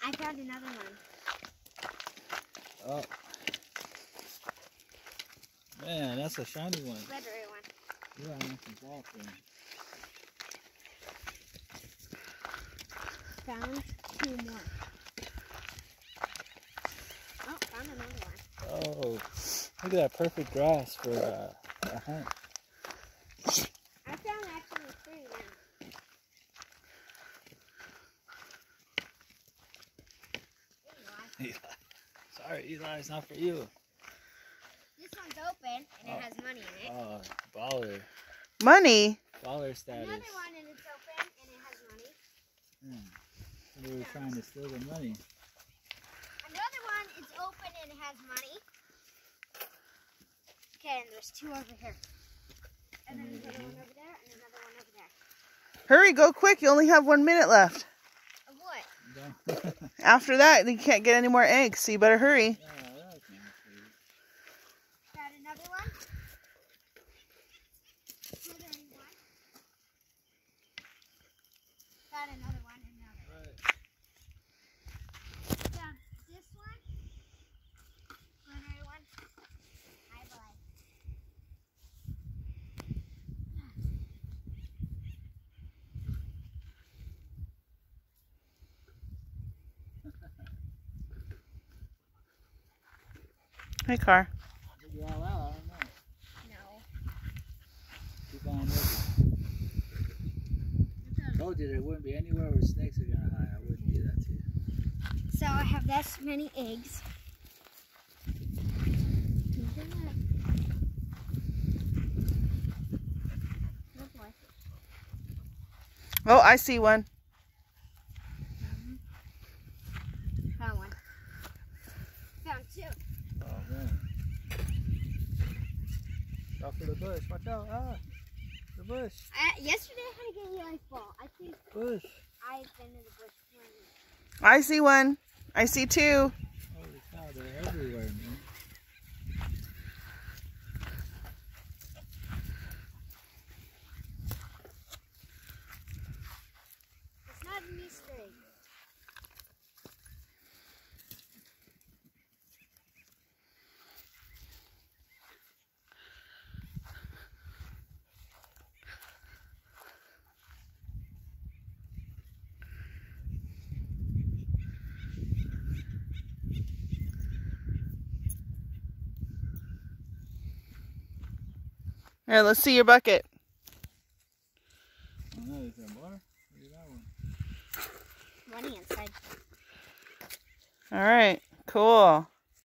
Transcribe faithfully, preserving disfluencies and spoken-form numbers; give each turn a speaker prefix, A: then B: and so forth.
A: I found another one.
B: Oh. Man, that's a shiny one.
A: Legendary one.
B: Yeah, I want some ball for him.
A: Found two more. Oh, found another one.
B: Oh, look at that perfect grass for uh, a hunt.
A: I found actually three now.
B: Eli. Sorry, Eli, it's not for you.
A: This one's open and
B: Oh.
A: it has money in it.
B: Oh, baller.
C: Money?
B: Baller status.
A: Another one and it's open and it has money.
B: Hmm. We were trying to steal the money.
A: Another one is open and it has money. Okay, and there's two over here. And then another one over there and another one over there.
C: Hurry, go quick. You only have one minute left.
A: Of what?
C: After that, you can't get any more eggs, so you better hurry.
B: Yeah, that was nice.
A: Got another one. Another one. Got another one and another.
B: Right.
A: Found this one. Another one. Hi, boy.
C: Hey, car.
B: Did you all out? I don't know.
A: No.
B: Keep on looking. Told you there wouldn't be anywhere where snakes are gonna hide. I wouldn't do that to you.
A: So I have this many eggs. Good boy.
C: Oh, I see one.
A: Found one. Found two.
B: Oh man. Watch out for the bush. Watch out. Ah, the bush.
A: I, yesterday I had to get Eli's ball. I think
B: Bush.
A: I've been in the bush plenty.
C: I see one. I see two.
B: Holy cow, they're everywhere, man.
A: It's not an Easter egg.
C: Here, let's see your bucket.
B: Oh no, is there more? Look at that one.
A: Money inside.
C: All right, cool.